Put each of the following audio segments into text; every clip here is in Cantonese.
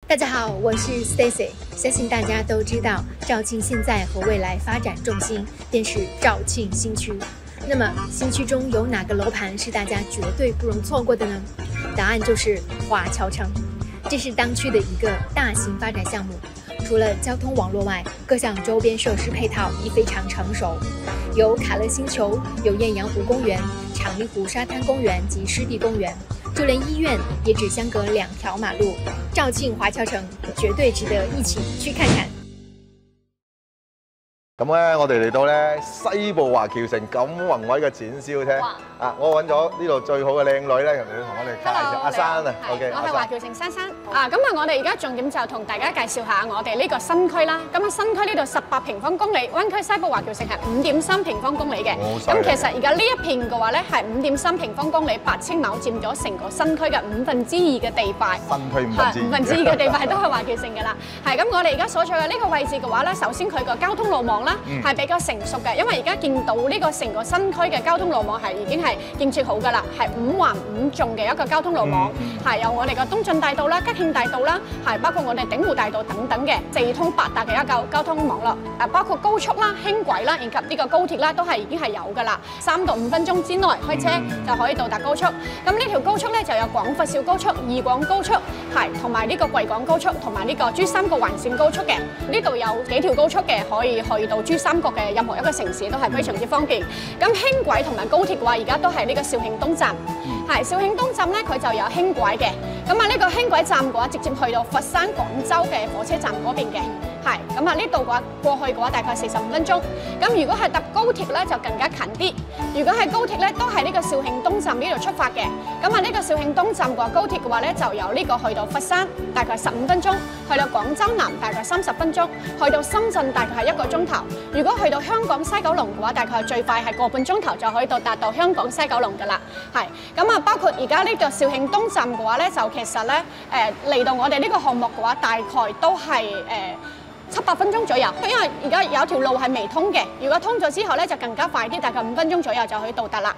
大家好，我是 Stacy。相信大家都知道，肇庆现在和未来发展重心便是肇庆新区。那么，新区中有哪个楼盘是大家绝对不容错过的呢？答案就是华侨城。这是当区的一个大型发展项目。除了交通网络外，各项周边设施配套已非常成熟，有卡乐星球，有艳阳湖公园、长堤湖沙滩公园及湿地公园。就连医院也只相隔2条马路，肇庆華僑城絕對值得一起去看看。 咁咧，我哋嚟到咧西部華僑城咁宏偉嘅展銷廳啊！我揾咗呢度最好嘅靚女咧，嚟同我哋介紹阿珊啊。OK， 我係華僑城珊珊。咁我哋而家重點就同大家介紹下我哋呢個新區啦。咁新區呢度18平方公里，灣區西部華僑城係5.3平方公里嘅。咁其實而家呢一片嘅話咧係5.3平方公里，8千畝佔咗成個新區嘅2/5嘅地塊。 新區2/5 嘅地塊都係華僑城㗎啦。係咁，我哋而家所在嘅呢個位置嘅話咧，首先佢個交通路網係比較成熟嘅，因為而家見到呢個成個新區嘅交通路網係已經係建設好㗎啦，係5橫5縱嘅一個交通路網，係有我哋嘅東進大道啦、吉慶大道啦，係包括我哋鼎湖大道等等嘅4通8達嘅一個交通網絡，包括高速啦、輕軌啦，以及呢個高鐵啦，都係已經係有㗎啦，3到5分鐘之內開車就可以到達高速。咁呢條高速咧就有廣佛肇高速、義廣高速，係同埋呢個貴廣高速同埋呢個珠三角環線高速嘅。呢度有幾條高速嘅，可以去到珠三角嘅任何一個城市都係非常之方便。咁輕軌同埋高鐵嘅話，而家都係呢個肇慶東站，係肇慶東站咧，佢就有輕軌嘅。咁啊，呢個輕軌站嘅話，直接去到佛山、廣州嘅火車站嗰邊嘅。係咁啊，呢度嘅話過去嘅話大概45分鐘。咁如果係搭高鐵咧，就更加近啲。如果係高鐵咧，都係呢個肇慶東站呢度出發嘅。咁啊，呢個肇慶東站嘅話，高鐵嘅話咧，就由呢個去到佛山大概15分鐘，去到廣州南大概30分鐘，去到深圳大概係1個鐘頭。如果去到香港西九龍嘅話，大概最快係個半鐘頭就可以到達到香港西九龍㗎啦。係咁啊，包括而家呢個肇慶東站嘅話咧，就其實咧嚟到我哋呢個項目嘅話，大概都係7、8分鐘左右，因為而家有條路係未通嘅，如果通咗之後咧就更加快啲，大概5分鐘左右就可以到達啦。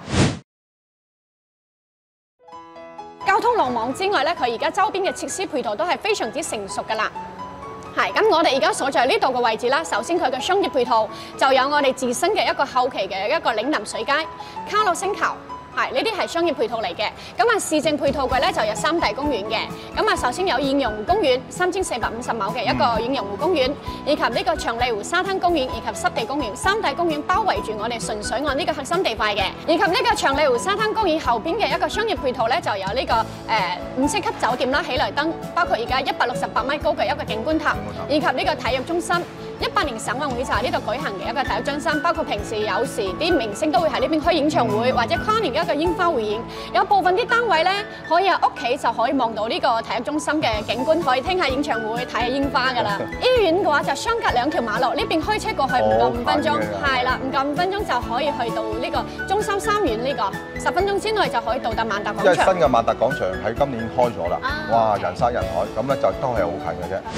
交通路網之外咧，佢而家周邊嘅設施配套都係非常之成熟㗎啦。係咁，我哋而家所在呢度嘅位置啦，首先佢嘅商業配套就有我哋自身嘅一個後期嘅一個嶺南水街、卡樂星球。係呢啲係商業配套嚟嘅，咁啊市政配套嘅咧就有3大公園嘅，咁啊首先有艷陽湖公園3450畝嘅一個艷陽湖公園，以及呢個長利湖沙灘公園以及濕地公園3大公園包圍住我哋純水岸呢個核心地塊嘅，以及呢個長利湖沙灘公園後邊嘅一個商業配套咧就有呢個5星級酒店啦、喜來登，包括而家168米高嘅一個景觀塔，以及呢個體育中心。18年省運會就喺呢度舉行嘅一個體育中心，包括平時有時啲明星都會喺呢邊開演唱會，或者跨年嘅一個煙花匯演。有部分啲單位咧，可以喺屋企就可以望到呢個體育中心嘅景觀，可以聽下演唱會、睇下煙花㗎啦。醫院嘅話就相隔2條馬路，呢邊開車過去唔夠5分鐘，係啦，唔夠5分鐘就可以去到呢個中心三院呢個，10分鐘之內就可以到達萬達廣場。 因為新嘅萬達廣場喺今年開咗啦，哇，人山人海，咁咧就都係好近嘅啫。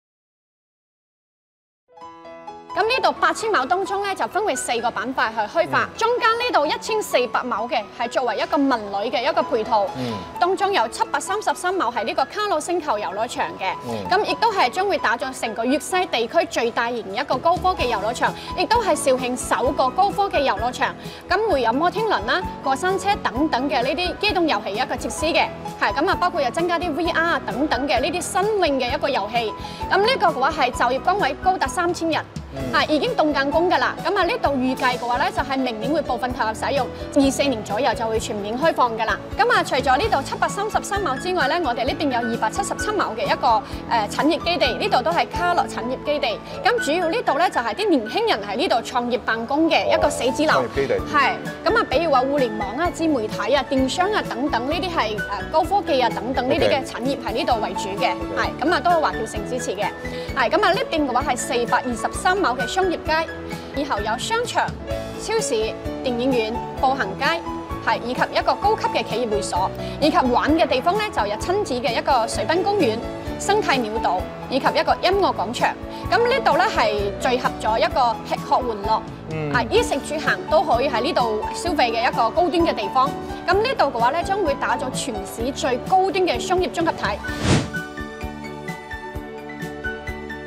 咁呢度8千畝當中咧，就分為4個板塊去開發。中間呢度1400畝嘅係作為一個文旅嘅一個配套，當中有733畝係呢個卡樂星球遊樂場嘅。咁亦都係將會打造成個粵西地區最大型一個高科技遊樂場，亦都係肇慶首個高科技遊樂場。咁會有摩天輪啦、過山車等等嘅呢啲機動遊戲一個設施嘅。係咁啊，包括又增加啲 VR 等等嘅呢啲新穎嘅一個遊戲。咁呢個嘅話係就業崗位高達3000人。係已經動緊工㗎啦，咁啊呢度預計嘅話咧，就係明年會部分投入使用，24年左右就會全面開放㗎啦。咁啊，除咗呢度733畝之外咧，我哋呢邊有277畝嘅一個產業基地，呢度都係卡樂產業基地。咁主要呢度咧就係啲年輕人喺呢度創業辦公嘅一個寫字樓。創業基地。係咁啊，比如話互聯網啊、自媒體啊、電商啊等等呢啲係高科技啊等等呢啲嘅產業喺呢度為主嘅。係咁啊，都係華僑城支持嘅。係咁啊，呢邊嘅話係423畝嘅商業街，以後有商場、超市、電影院、步行街，係以及一個高級嘅企業會所，以及玩嘅地方咧就有親子嘅一個水濱公園、生態鳥島，以及一個音樂廣場。咁呢度咧係聚合咗一個吃喝玩樂，衣食住行都可以喺呢度消費嘅一個高端嘅地方。咁呢度嘅話咧將會打造全市最高端嘅商業綜合體。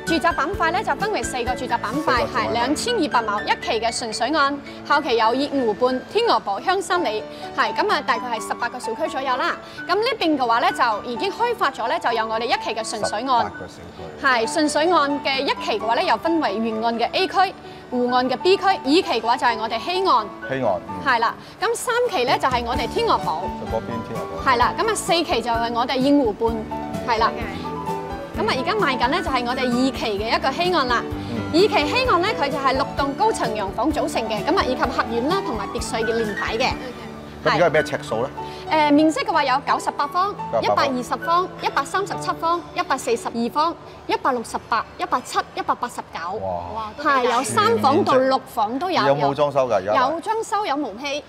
住宅板塊咧就分為4個住宅板塊，係2200畝一期嘅純水岸，後期有熱湖畔、天鵝堡、香山里，係咁啊，大概係18個小區左右啦。咁呢邊嘅話咧就已經開發咗咧，就有我哋1期嘅純水岸，係純水岸嘅1期嘅話咧又分為沿岸嘅 A 區、湖岸嘅 B 區，2期嘅話就係我哋西岸，係啦。咁3期咧就係我哋天鵝堡， 嗰邊天鵝堡， 係啦。咁啊4期就係我哋熱湖畔，係啦。咁啊而家賣緊咧就係我哋2期嘅一個西岸啦。2期西岸咧佢就係6棟高層洋房組成嘅，咁啊以及合院啦同埋別墅嘅連排嘅。 咁而家係咩尺數咧？ 面積嘅話有98方、120方、137方、142方、168、107、189，哇！係有3房到6房都有。 有冇裝修㗎？而家有裝修，有毛坯。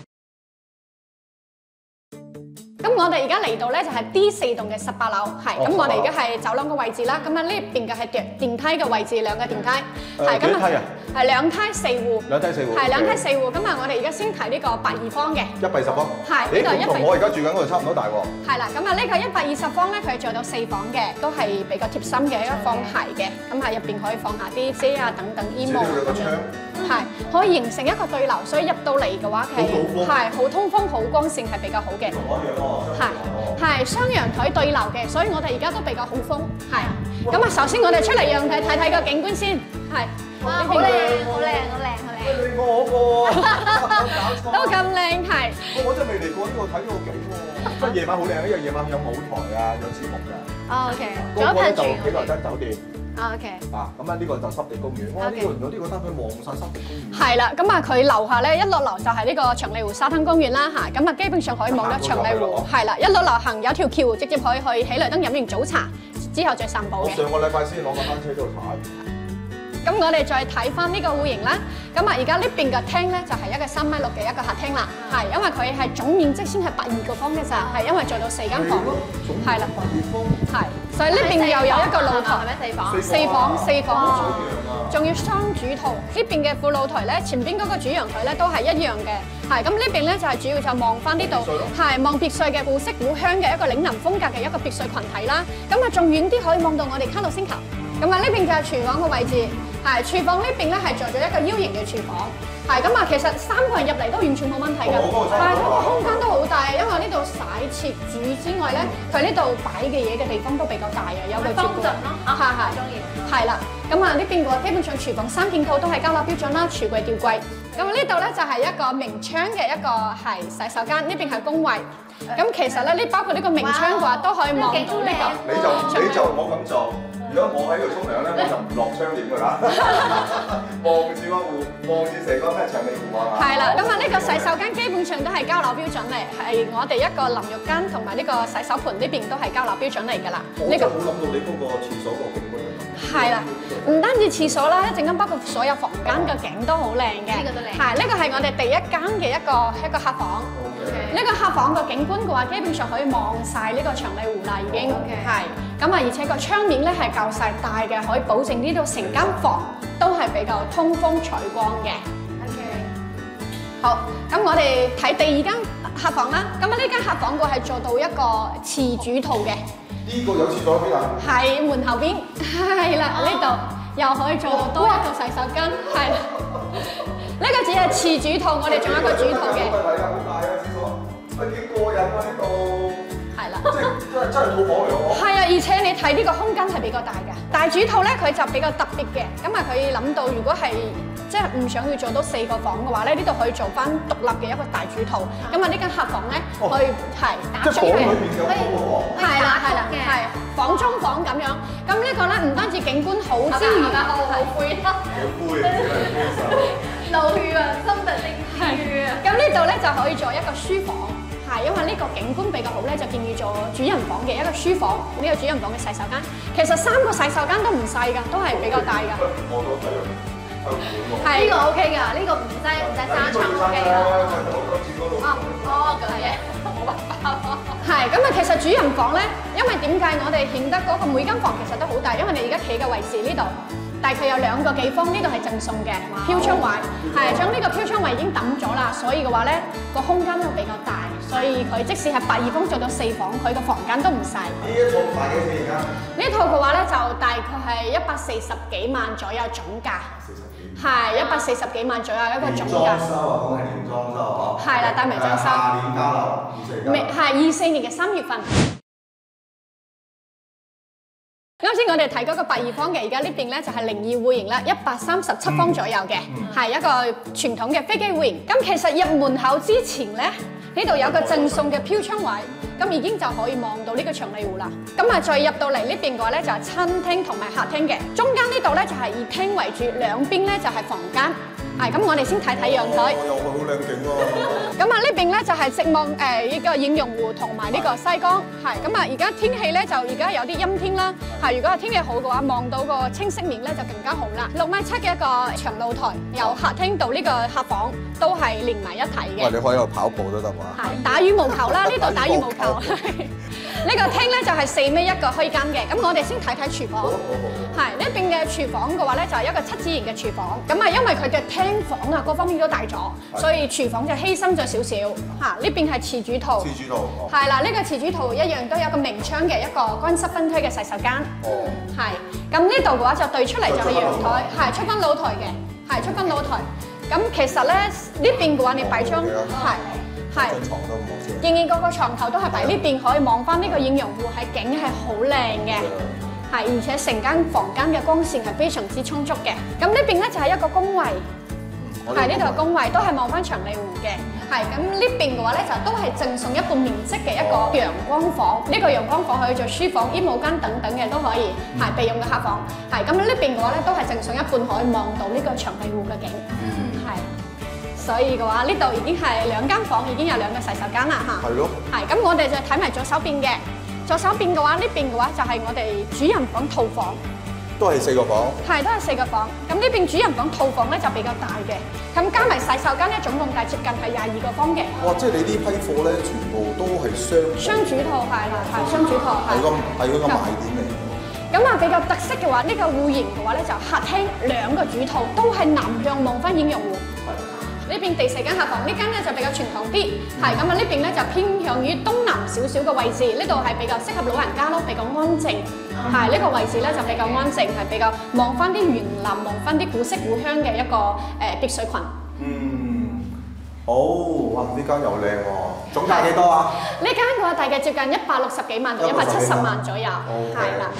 咁我哋而家嚟到咧就係 D4棟嘅18樓，係咁我哋而家係走廊嘅位置啦。咁啊呢邊嘅係電梯嘅位置，2個電梯，係咁啊，係2梯4戶，係2梯4戶。咁啊我哋而家先睇呢個82方嘅 120方， 係呢個同我而家住緊嗰度差唔多大喎。 係啦，咁啊呢個120方咧，佢係做到4房嘅，都係比較貼心嘅一個放鞋嘅，咁喺入邊可以放下啲遮啊等等衣帽咁樣，係可以形成一個對流，所以入到嚟嘅話係好通風、好光線係比較好嘅。係雙陽台對流嘅，所以我哋而家都比較好風。係咁啊，首先我哋出嚟陽台睇睇個景觀先。係哇，好靚，好靚，好靚，好靚。 你我個都咁靚係。 我真係未嚟過呢度睇呢個景喎。即係夜晚好靚，因為夜晚有舞台啊，有節目㗎。 OK。 嗰個咧就喜來登酒店。 OK。 啊，咁啊呢個就濕地公園。哇！呢個原來呢個單位望晒濕地公園。 係啦，咁啊佢樓下咧一落樓就係呢個長利湖沙灘公園啦嚇，咁啊基本上可以望到長利湖。係啦，一落樓行有條橋，直接可以去喜來登飲完早茶，之後再散步嘅。 我上個禮拜先攞個單車喺度踩。 咁我哋再睇翻呢個戶型啦，咁啊而家呢邊嘅廳咧就係一個3.6米嘅一個客廳啦，係因為佢係總面積先係82個方嘅咋，係因為做到4間房，係啦，係，所以呢邊又有一個露台，係咩4房，仲要雙主套，呢邊嘅副露台咧，前邊嗰個主陽台咧都係一樣嘅，係咁呢邊咧就係主要就望翻呢度，係望別墅嘅古色古香嘅一個嶺南風格嘅一個別墅群體啦，咁啊仲遠啲可以望到我哋卡路星球，咁啊呢邊就係廚房嘅位置。係廚房呢邊咧係做咗一個 U 型嘅廚房，係咁啊，其實3個人入嚟都完全冇問題㗎，但係嗰個空間都好大，因為呢度洗切煮之外咧，佢呢度擺嘅嘢嘅地方都比較大啊，有個方陣咯，係中意，係啦，咁啊呢邊嘅話基本上廚房3件套都係交樓標準啦，櫥櫃吊櫃，咁呢度咧就係一個明窗嘅一個係洗手間，呢邊係公衞，咁其實咧呢包括呢個明窗嘅話都可以望到呢個， 你就唔好咁做。如果我喺度沖涼咧，我就唔落窗簾㗎啦，望住個湖，望住成個咩長利湖啊嘛。係啦， 咁啊呢個洗手間基本上都係交樓標準嚟，係我哋一個淋浴間同埋呢個洗手盆呢邊都係交樓標準嚟㗎啦。 我真係冇諗到你嗰個廁所個景觀。 係啦，唔單止廁所啦，一陣間包括所有房間嘅景都好靚嘅。呢個都靚。係呢個係我哋第一間嘅一個客房。呢個客房嘅景觀嘅話，基本上可以望晒呢個長利湖啦，已經係。咁啊，而且個窗面咧係夠晒大嘅，可以保證呢度成間房都係比較通風採光嘅。OK。好，咁我哋睇第2間客房啦。咁啊，呢間客房個係做到一個次主套嘅。 呢個有廁所邊啊？係門後邊，係啦，呢度又可以做到多一個洗手間，係啦。呢個只係次主套，我哋仲有一個主套嘅。 係啊，好大啊廁所，幾過癮啊呢度。 係啦， 真係套房嚟喎。係啊，而且你睇呢個空間係比較大嘅。大主套咧，佢就比較特別嘅，咁啊佢諗到如果係即係唔想要做到4個房嘅話咧，呢度可以做翻獨立嘅一個大主套。咁啊呢間客房咧，可以係打出嚟，係啦，係房中房咁樣。咁呢個咧唔單止景觀好之餘，好灰啦，老血啊，心特性血啊。咁呢度咧就可以做一個書房。係，因為呢個景觀比較好咧，就建議做主人房嘅一個書房，呢個主人房嘅洗手間。其實3個洗手間都唔細㗎，都係比較大㗎。 我都睇到， 係呢個 OK 㗎，呢個唔使3層 OK 啦。咁嘅，冇辦法。 係，咁啊，其實主人房咧，因為點解我哋顯得嗰個每間房其實都好大，因為你而家企嘅位置呢度。大概有2個幾方，呢度係贈送嘅飄窗位，係將呢個飄窗位已經抌咗啦，所以嘅話咧個空間都比較大， 所以佢即使係8二房做到4房，佢個房間都唔細。 呢一套賣幾錢而家？ 呢套嘅話咧，就大概係140幾萬左右總價。係140幾萬左右一個總價。 裝修啊，講係連裝修嗬。 係啦，帶埋裝修。 下年交樓，24 未係24年嘅3月份。啱先我哋睇嗰個8二房嘅，而家呢邊咧就係02戶型啦，137方左右嘅，係一個傳統嘅飛機戶型。咁其實入門口之前咧，呢度有個贈送嘅飄窗位，咁已經就可以望到呢個長利湖啦。咁啊，再入到嚟呢邊嘅話咧，就係餐廳同埋客廳嘅。中間呢度咧就係以廳為主，兩邊咧就係房間。係咁，我哋先睇睇陽台。 又好靚景喎。 咁啊，呢邊咧就係直望呢個映蓉湖同埋呢個西江。係咁啊，而家天氣咧就而家有啲陰天啦。係，如果係天氣好嘅話，望到個清晰面咧就更加好啦。6米7嘅一個長露台，由客廳到呢個客房都係連埋一體嘅。 喂，你可以喺度跑步都得喎。 係打羽毛球啦，呢度打羽毛球。呢個廳咧就係4米1個開間嘅。咁我哋先睇睇廚房。係呢邊嘅廚房嘅話咧，就係一個7字形嘅廚房。咁啊，因為佢嘅廳房啊各方面都大咗，所以廚房就犧牲咗少少。嚇，呢邊係廁主圖。廁主圖。係啦，呢個廁主圖一樣都有個明窗嘅一個乾濕分區嘅洗手間。哦。係。咁呢度嘅話就對出嚟就係陽台，係出翻露台嘅，係出翻露台。咁其實咧呢邊嘅話，你擺張係張床都唔好先。 建議嗰個床頭都係擺呢邊，可以望翻呢個映蓉湖，係景係好靚嘅。係，而且成間房間嘅光線係非常之充足嘅。咁呢邊咧就係一個工位，係呢度嘅工位都係望翻長利湖嘅。係咁呢邊嘅話咧就都係贈送一半面積嘅一個陽光房。呢個陽光房可以做書房、衣帽間等等嘅都可以，係備用嘅客房。係咁呢邊嘅話咧都係贈送一半可以望到呢個長利湖嘅景。係。所以嘅話，呢度已經係2間房，已經有2個洗手間啦嚇。係咯。係咁，我哋就睇埋左手邊嘅。左手邊嘅話，呢邊嘅話就係我哋主人房套房。 都係4個房。係，都係4個房。咁呢邊主人房套房咧就比較大嘅。咁加埋洗手間咧，總共大接近係22個方嘅。 哇！即係你呢批貨咧，全部都係雙主套係啦，係雙主套係。 係佢個賣點嚟。 咁啊，比較特色嘅話，呢個戶型嘅話咧，就客廳2個主套都係南向望翻映蓉湖。呢邊第4間客房，呢間咧就比較傳統啲，係咁啊！呢邊咧就偏向於東南少少嘅位置，呢度係比較適合老人家咯，比較安靜。係呢個位置咧就比較安靜，係比較望翻啲園林，望翻啲古色古香嘅一個別墅群。 好，哇！呢間又靚喎，總價幾多啊？ 呢間嘅話大概接近160幾萬到170萬左右，係啦。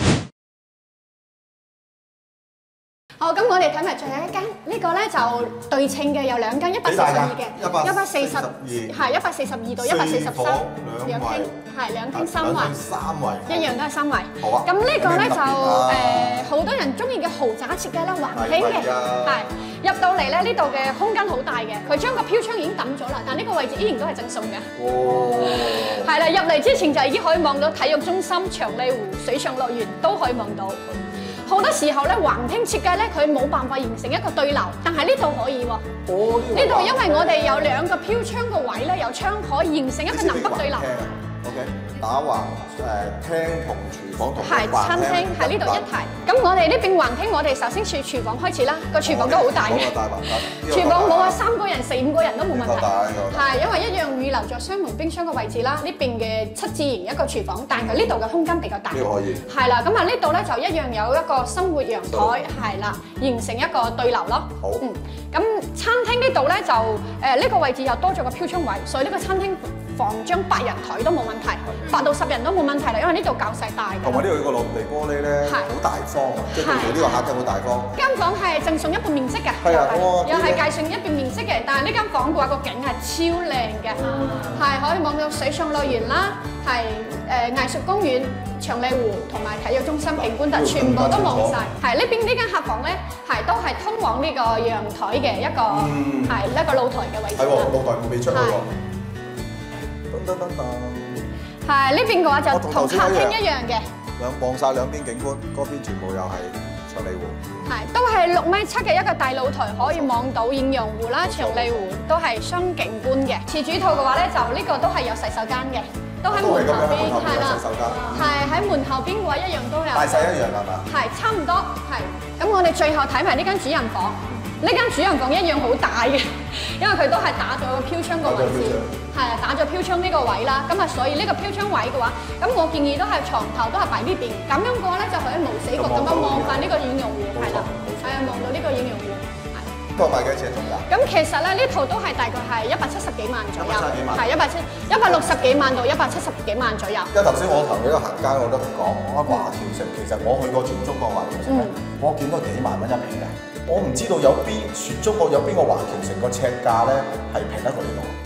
好，咁我哋睇埋最後一間，呢個咧就對稱嘅，有2間142嘅，142係142到143，兩廳係2廳3衛，一樣都係3衛。好啊。咁呢個咧就好多人中意嘅豪宅設計啦，環境嘅，係入到嚟咧呢度嘅空間好大嘅，佢將個飄窗已經抌咗啦，但呢個位置依然都係贈送嘅。哦。係啦，入嚟之前就已經可以望到體育中心、長利湖、水上樂園都可以望到。好多時候咧，橫廳設計咧，佢冇辦法形成一個對流，但係呢度可以喎。哦，呢度因為我哋有2個飄窗個位咧，有窗可以形成一個南北對流。OK， 打橫廳同廚房同係餐廳喺呢度一體。咁我哋呢邊橫廳，我哋首先從廚房開始啦。個廚房都好大嘅。廚房冇話3個人、4、5個人都冇問題。係因為一樣預留咗雙門冰箱嘅位置啦。呢邊嘅7字形一個廚房，但係佢呢度嘅空間比較大。呢個可以。係啦，咁啊呢度咧就一樣有一個生活陽台，係啦，形成一個對流咯。好。咁餐廳呢度咧就呢個位置又多咗個飄窗位，所以呢個餐廳放張8人台都冇問題，8到10人都冇問題啦，因為呢度較細大嘅。同埋呢度個落地玻璃咧，好大方啊，即係對住呢個客廳好大方。間房係贈送一半面積嘅，又係介紹一半面積嘅，但係呢間房嘅話個景係超靚嘅，係可以望到水上樂園啦，係藝術公園、長利湖同埋體育中心景觀台全部都望晒。係呢邊呢間客房咧，係都係通往呢個陽台嘅一個係一個露台嘅位置。係喎，露台未出去喎。係呢邊嘅話就同客廳一樣嘅，望晒2邊景觀，嗰邊全部又係長利湖。係都係6米7嘅一個大露台，可以望到映蓉湖啦、長利湖都係雙景觀嘅。次主套嘅話咧，就呢個都係有洗手間嘅，都喺門後邊，係啦，係喺門後邊嘅話一樣都有。大細一樣係嘛？係差唔多，係。咁我哋最後睇埋呢間主人房。 呢間主人房一樣好大嘅，因為佢都係打咗飄窗個位置，係打咗飄窗呢個位啦。咁啊，所以呢個飄窗位嘅話，咁我建議都係床頭都係擺呢邊，咁樣嘅話咧就可以無死角咁樣望翻呢個演用戶，係啦，係啊，望到呢個演用戶。 呢套賣幾多錢總價？ 咁其實咧呢套都係大概係170幾萬左右，係160幾萬到170幾萬左右。 因為頭先我同你個行街我都講，我華僑城其實我去過全中國華僑城咧，我見到幾萬蚊一平嘅，我唔知道有邊全中國有邊個華僑城個尺價咧係平得過呢度。